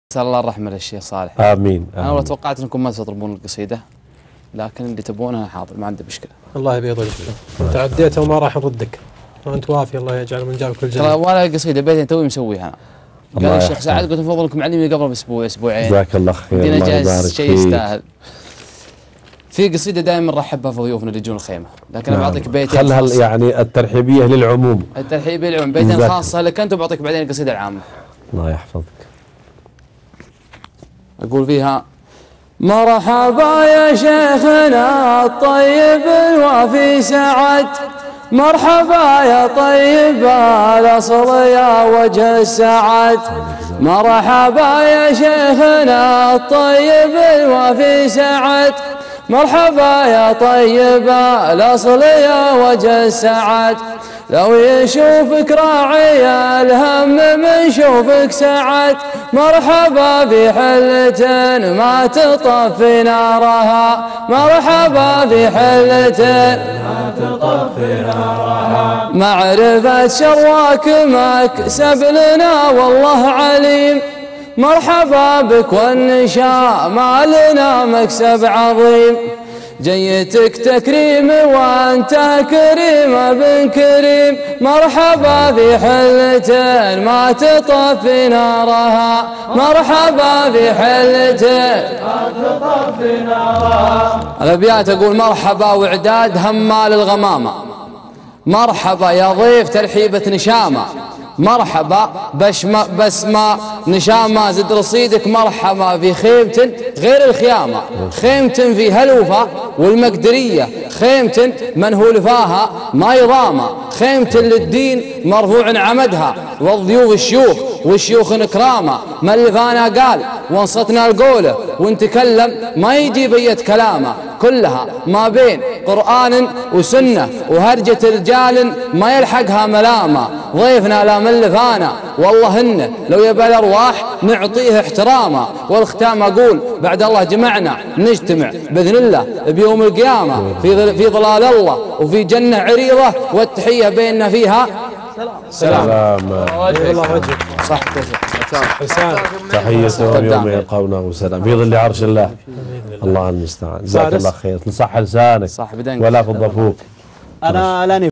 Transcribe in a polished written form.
نسأل الله الرحمة للشيخ صالح. آمين. أنا والله توقعت أنكم ما تطلبون القصيدة، لكن اللي تبونه حاضر، ما عنده مشكلة. الله يبيض وجهك. تعديته وما راح نردك. وأنت وافي، الله يجعل من جابك الجنة. ترى ولا قصيدة بيتي توي مسويها. قال الشيخ سعد قلت من فضلكم علمني قبل بأسبوع أسبوعين. جزاك الله خير. دينا جاهز شيء يستاهل. في قصيدة دائما نرحب في ضيوفنا اللي يجون الخيمة، لكن أنا بعطيك بيتين خلها يعني الترحيبية للعموم. الترحيبية للعموم، بيتين خاصة لك أنت، وبعطيك بعدين القصيدة العامة. الله يحفظك. أقول فيها: مرحبا يا شيخنا الطيب الوافي سعد، مرحبا يا طيب الأصل يا وجه السعد، مرحبا يا شيخنا الطيب الوافي سعد، مرحبا يا طيب الأصل يا وجه السعد، لو يشوفك راعي الهم من شوفك سعد، مرحبا بحلة ما تطفي نارها، مرحبا بحلة ما تطفي نارها، معرفة شرواك مكسب لنا والله عليم، مرحبا بك والنشاء ما لنا مكسب عظيم، جيتك تكريم وانت كريم ابن كريم، مرحبا بحلة ما تطفي نارها، مرحبا بحلة ما تطفي نارها. الابيات اقول: مرحبا واعداد همال الغمامة، مرحبا يا ضيف ترحيبة نشامة، مرحبا بسمة نشامة زد رصيدك، مرحبا في خيمة غير الخيامة، خيمة في هلوفة والمقدرية، خيمة من هو لفاها ما يضامة، خيمة للدين مرفوع عمدها، والضيوف الشيوخ والشيوخ نكرامة، من لفانا قال وانصتنا القوله، ونتكلم ما يجي بيت كلامه، كلها ما بين قرآن وسنة وهرجة رجال ما يلحقها ملامة، ضيفنا لا من لفانا والله إنه لو يبى الأرواح نعطيه احترامه، والختام أقول: بعد الله جمعنا نجتمع بإذن الله بيوم القيامة في ظلال الله وفي جنة عريضة، والتحية بيننا فيها سلام. الله وجهك. صح حسان. تحية يوم يلقونه سلام في ظل عرش الله. الله المستعان. جزاك الله خير. تنصح لسانك ولا في الضفوف. أنا